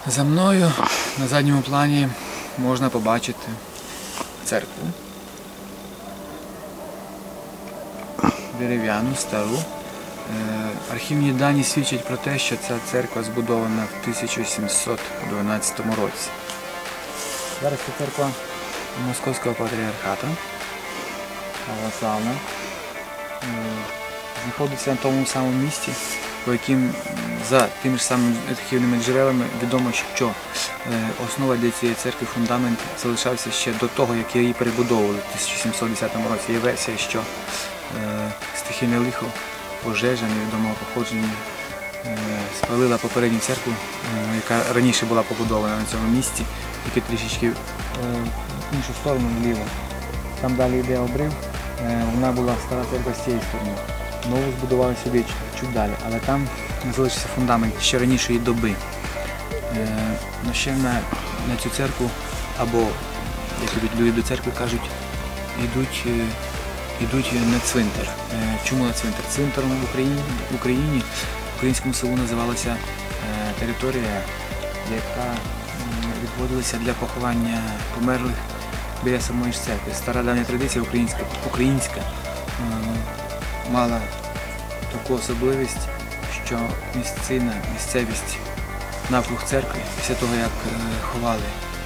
За мною на задньому плані можна побачити церкву. Дерев'яну, стару. Архівні дані свідчать про те, що ця церква збудована в 1712 році. Зараз це церква Московського патріархату, православна. Знаходиться на тому самому місці, по яким за тими ж самими архівними джерелами відомо, що основа для цієї церкви, фундамент, залишався ще до того, як її перебудовували в 1710 році. Є версія, що стихійне лихо, пожежа невідомого походження спалила попередню церкву, яка раніше була побудована на цьому місці, тільки трішечки в іншу сторону, вліво. Там далі йде обрив, вона була стара церква з цієї сторони. Нову збудували сюди чуть далі, але там залишився фундамент ще ранішої доби. Ще на цю церкву, або, як люди до церкви кажуть, йдуть на цвинтар. Чому на цвинтар? Цвинтаром в Україні, в українському селу називалася територія, яка відводилася для поховання померлих біля самої ж церкви. Стара давня традиція українська мала таку особливість, що місцевість навкруг церкви, після того як ховали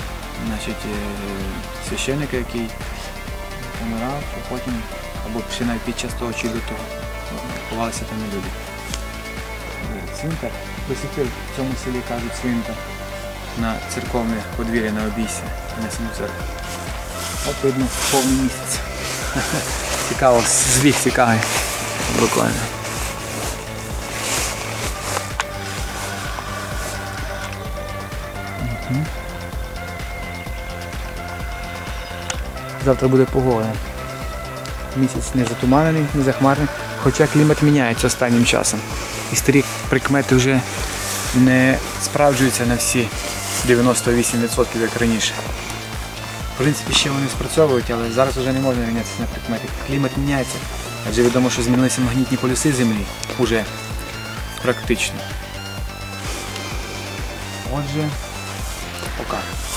священника, який помирав, а потім, або ще навіть під час того чи до того, ховалися там і люди. Цвинтар, до сих пір в цьому селі кажуть цвинтар на церковне подвір'я, на обійстя, а не саму церкву. От видно повний місяць. Цікаво, збіг цікавий, буквально. Завтра буде погода. Місяць не затуманений, не захмарний, хоча клімат міняється останнім часом. І старі прикмети вже не справджуються на всі 98%, як раніше. В принципі, ще вони спрацьовують, але зараз вже не можна рівнятися на прикмети. Клімат міняється, адже відомо, що змінилися магнітні полюси Землі, уже практично. Отже, пока.